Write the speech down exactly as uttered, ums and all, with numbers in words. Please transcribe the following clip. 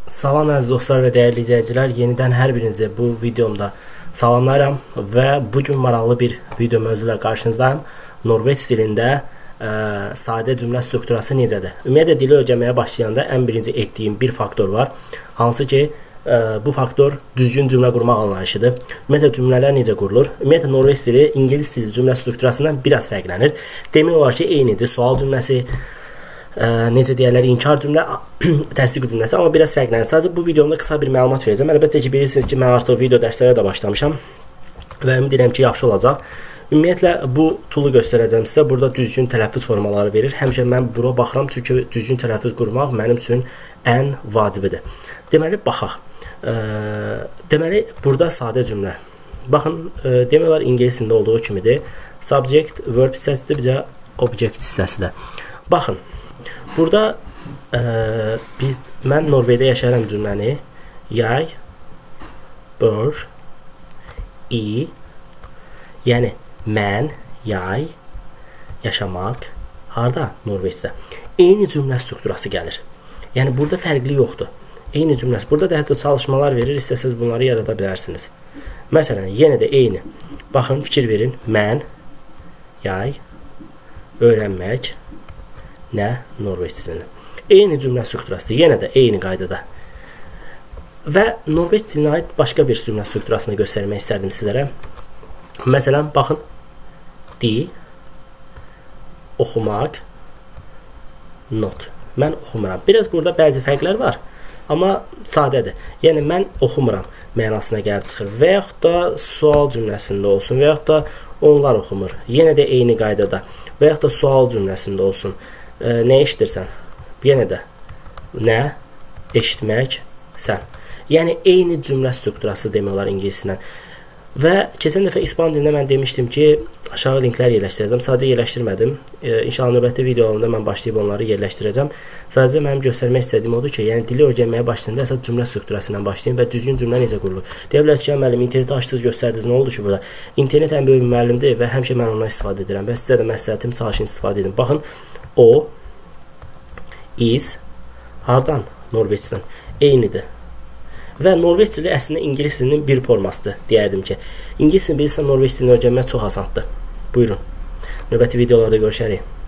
Salam əziz dostlar və dəyərli izləyicilər, yenidən hər birinizi bu videomda salamlayıram və bugün maraqlı bir video mövzuyla qarşınızdayım. Norveç dilində ə, sadə cümlə strukturası necədir? Ümumiyyətlə dili öyrənməyə başlayanda ən birinci etdiyim bir faktor var, hansı ki ə, bu faktor düzgün cümlə qurmaq anlayışıdır. Ümumiyyətlə cümlələr necə qurulur? Ümumiyyətlə Norveç dili ingilis dili cümlə strukturasından biraz fərqlənir. Demək olar ki, eynidir. Sual cümləsi, Ə, necə deyərlər, inkar cümlə, təsdiq cümləsi, amma biraz fərqlənir. Sadəcə bu videomda qısa bir məlumat verəcəm. Əlbəttə ki, bilirsiniz ki, mən artıq video dərslərə də başlamışam və ümid edirəm ki, yaxşı olacaq. Ümumiyyətlə bu toolu göstərəcəm sizə. Burada düzgün tələffüz formaları verir. Həmişə mən bura baxıram, çünki düzgün tələffüz qurmaq mənim üçün ən vacibidir. Deməli, baxaq. Ə, deməli, burada sadə cümlə. Baxın, ə, demək olar ingilisində olduğu kimidir. Subject, verb hissəsidir, bir də object hissəsidir. Baxın. Burada ə, biz, mən Norveçdə yaşayıram cümləni. Jeg bor i, yəni mən, jeg, yaşamaq harda? Norveçdə. Eyni cümlə strukturası gəlir. Yəni burada fərqli yoxdur. Eyni cümləsi. Burada da hətta çalışmalar verir. İstəsəz bunları yarada bilərsiniz. Məsələn, yenə də eyni. Baxın, fikir verin. Mən, jeg, öyrənmək, nə? Norveç dilini. Eyni cümlə strukturası, yenə də eyni qaydada. Və Norveç dilinə aid başqa bir cümlə strukturasını göstərmək istərdim sizlərə. Məsələn, baxın. Di, oxumaq, not. Mən oxumuram. Biraz burada bəzi fərqlər var, amma sadədir. Yəni, mən oxumuram mənasına gəlib çıxır. Və yaxud da sual cümləsində olsun, və yaxud da onlar oxumur. Yenə də eyni qaydada. Və yaxud da sual cümləsində olsun. Ə, nə eşidirsən? Yenə də nə? Eşitmək, sən. Yəni, eyni cümlə strukturası demək olar ingilisindən. Və keçən dəfə İspan dilində mən demişdim ki, aşağı linklər yerləşdirəcəm. Sadəcə yerləşdirmədim. E, İnşallah növbəti videolarında mən başlayıb onları yerləşdirəcəm. Sadəcə mənim göstərmək istədiyim odur ki, yəni dili öyrənməyə başlayanda əsas cümlə strukturası ilə başlayın və düzgün cümlə necə qurulur. Deyə bilərsiniz ki, müəllim, interneti açdınız, göstərdiniz, nə oldu ki burada? İnternet ən böyük müəllimdir və həmişə mən ondan istifadə edirəm və sizə də məsləhətim, çalışın istifadə edin. Baxın, o, is, hardan? Norveçdən. Eynidir. Və Norveç dili əslində ingilis dilinin bir formasıdır, deyərdim ki. İngilis dilini bilirsən, Norveç dilini öyrənmək çox asandır. Buyurun. Növbəti videolarda görüşərik.